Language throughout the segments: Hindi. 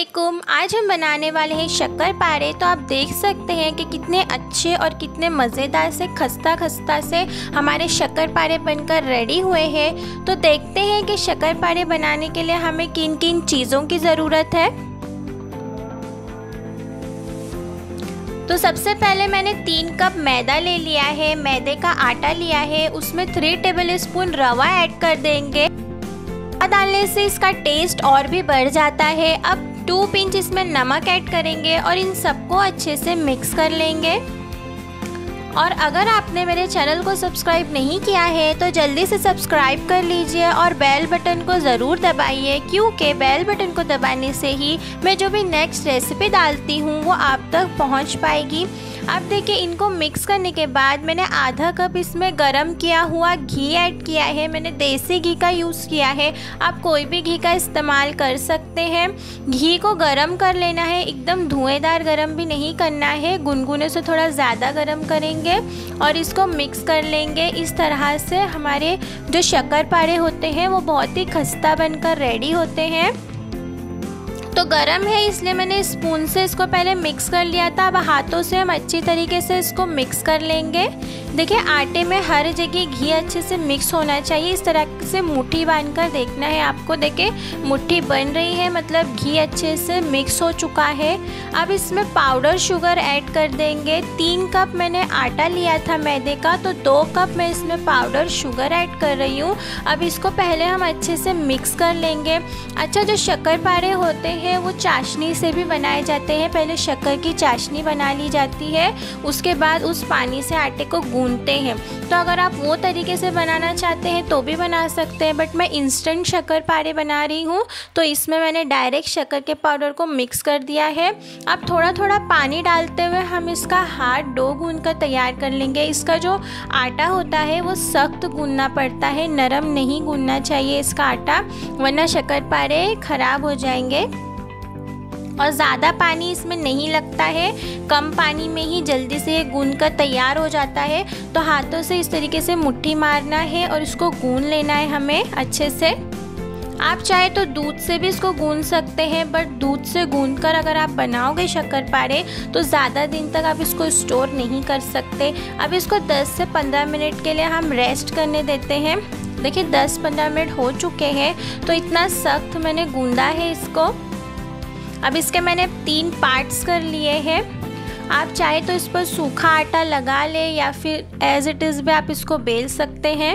अस्सलामुअलैकुम। आज हम बनाने वाले हैं शक्करपारे। तो आप देख सकते हैं कि कितने अच्छे और कितने मज़ेदार से खस्ता खस्ता से हमारे शक्करपारे बनकर रेडी हुए हैं। तो देखते हैं कि शक्करपारे बनाने के लिए हमें किन किन चीज़ों की ज़रूरत है। तो सबसे पहले मैंने 3 कप मैदा ले लिया है, मैदे का आटा लिया है, उसमें 3 टेबल स्पून रवा ऐड कर देंगे। डालने से इसका टेस्ट और भी बढ़ जाता है। अब 2 पिंच इसमें नमक ऐड करेंगे और इन सबको अच्छे से मिक्स कर लेंगे। और अगर आपने मेरे चैनल को सब्सक्राइब नहीं किया है तो जल्दी से सब्सक्राइब कर लीजिए और बेल बटन को ज़रूर दबाइए, क्योंकि बेल बटन को दबाने से ही मैं जो भी नेक्स्ट रेसिपी डालती हूँ वो आप तक पहुँच पाएगी। अब देखिए, इनको मिक्स करने के बाद मैंने आधा कप इसमें गरम किया हुआ घी ऐड किया है। मैंने देसी घी का यूज़ किया है, आप कोई भी घी का इस्तेमाल कर सकते हैं। घी को गरम कर लेना है, एकदम धुएंदार गरम भी नहीं करना है, गुनगुने से थोड़ा ज़्यादा गरम करेंगे और इसको मिक्स कर लेंगे। इस तरह से हमारे जो शक्करपारे होते हैं वो बहुत ही खस्ता बनकर रेडी होते हैं। तो गरम है इसलिए मैंने स्पून से इसको पहले मिक्स कर लिया था। अब हाथों से हम अच्छी तरीके से इसको मिक्स कर लेंगे। देखिए, आटे में हर जगह घी अच्छे से मिक्स होना चाहिए। इस तरह से मुट्ठी बांधकर देखना है आपको। देखिए, मुट्ठी बन रही है, मतलब घी अच्छे से मिक्स हो चुका है। अब इसमें पाउडर शुगर ऐड कर देंगे। 3 कप मैंने आटा लिया था मैदे का, तो 2 कप मैं इसमें पाउडर शुगर ऐड कर रही हूँ। अब इसको पहले हम अच्छे से मिक्स कर लेंगे। अच्छा, जो शक्करपारे होते हैं वो चाशनी से भी बनाए जाते हैं। पहले शक्कर की चाशनी बना ली जाती है, उसके बाद उस पानी से आटे को गूंथते हैं। तो अगर आप वो तरीके से बनाना चाहते हैं तो भी बना सकते हैं, बट मैं इंस्टेंट शक्करपारे बना रही हूँ तो इसमें मैंने डायरेक्ट शक्कर के पाउडर को मिक्स कर दिया है। अब थोड़ा थोड़ा पानी डालते हुए हम इसका हार्ड डो गूंथकर तैयार कर लेंगे। इसका जो आटा होता है वो सख्त गूंथना पड़ता है, नरम नहीं गूंथना चाहिए इसका आटा, वरना शक्करपारे ख़राब हो जाएंगे। और ज़्यादा पानी इसमें नहीं लगता है, कम पानी में ही जल्दी से ये गूंथ कर तैयार हो जाता है। तो हाथों से इस तरीके से मुट्ठी मारना है और इसको गूंथ लेना है हमें अच्छे से। आप चाहे तो दूध से भी इसको गूंथ सकते हैं, बट दूध से गूंथकर अगर आप बनाओगे शक्करपारे तो ज़्यादा दिन तक आप इसको स्टोर नहीं कर सकते। अब इसको 10 से 15 मिनट के लिए हम रेस्ट करने देते हैं। देखिए, 10-15 मिनट हो चुके हैं, तो इतना सख्त मैंने गूंदा है इसको। अब इसके मैंने 3 पार्ट्स कर लिए हैं। आप चाहे तो इस पर सूखा आटा लगा लें या फिर एज इट इज़ भी आप इसको बेल सकते हैं।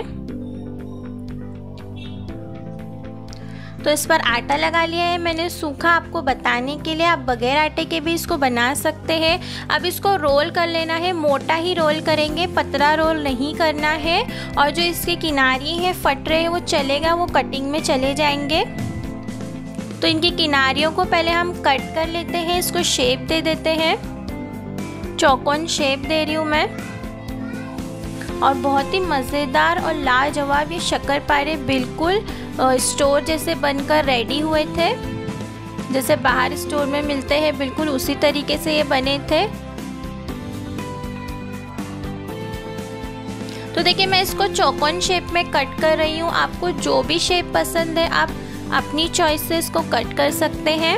तो इस पर आटा लगा लिया है मैंने सूखा, आपको बताने के लिए। आप बगैर आटे के भी इसको बना सकते हैं। अब इसको रोल कर लेना है, मोटा ही रोल करेंगे, पतला रोल नहीं करना है। और जो इसके किनारे हैं फट रहे हैं वो चलेगा, वो कटिंग में चले जाएंगे। तो इनकी किनारियों को पहले हम कट कर लेते हैं, इसको शेप दे देते हैं। चौकोन शेप दे रही हूँ मैं। और बहुत ही मज़ेदार और लाजवाब ये शक्करपारे बिल्कुल स्टोर जैसे बनकर रेडी हुए थे, जैसे बाहर स्टोर में मिलते हैं, बिल्कुल उसी तरीके से ये बने थे। तो देखिए, मैं इसको चौकोन शेप में कट कर रही हूँ। आपको जो भी शेप पसंद है आप अपनी चॉइस से इसको कट कर सकते हैं।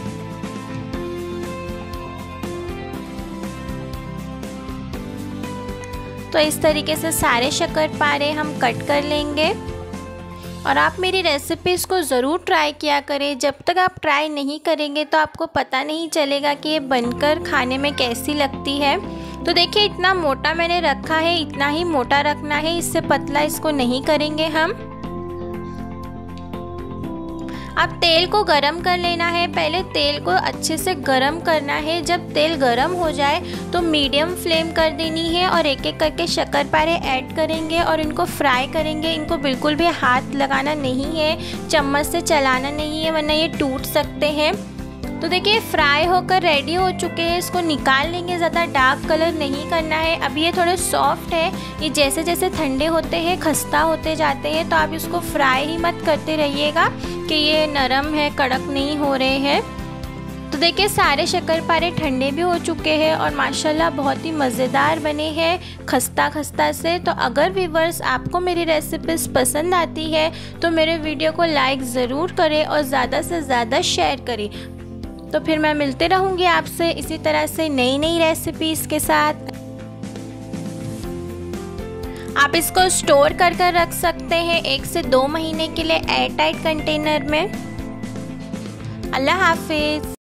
तो इस तरीके से सारे शक्करपारे हम कट कर लेंगे। और आप मेरी रेसिपीज़ को ज़रूर ट्राई किया करें। जब तक आप ट्राई नहीं करेंगे तो आपको पता नहीं चलेगा कि ये बनकर खाने में कैसी लगती है। तो देखिए, इतना मोटा मैंने रखा है, इतना ही मोटा रखना है, इससे पतला इसको नहीं करेंगे हम। अब तेल को गरम कर लेना है। पहले तेल को अच्छे से गरम करना है। जब तेल गरम हो जाए तो मीडियम फ्लेम कर देनी है और एक एक करके शक्करपारे ऐड करेंगे और इनको फ्राई करेंगे। इनको बिल्कुल भी हाथ लगाना नहीं है, चम्मच से चलाना नहीं है, वरना ये टूट सकते हैं। तो देखिए, फ्राई होकर रेडी हो चुके हैं। इसको निकाल लेंगे, ज़्यादा डार्क कलर नहीं करना है। अभी ये थोड़े सॉफ्ट है, ये जैसे जैसे ठंडे होते हैं खस्ता होते जाते हैं। तो आप इसको फ्राई ही मत करते रहिएगा कि ये नरम है, कड़क नहीं हो रहे हैं। तो देखिए, सारे शक्करपारे ठंडे भी हो चुके हैं और माशाल्लाह बहुत ही मज़ेदार बने हैं खस्ता खस्ता से। तो अगर व्यूअर्स आपको मेरी रेसिपीज़ पसंद आती है तो मेरे वीडियो को लाइक ज़रूर करें और ज़्यादा से ज़्यादा शेयर करें। तो फिर मैं मिलते रहूँगी आपसे इसी तरह से नई नई रेसिपीज़ के साथ। आप इसको स्टोर कर रख सकते हैं 1 से 2 महीने के लिए एयर टाइट कंटेनर में। अल्लाह हाफिज़।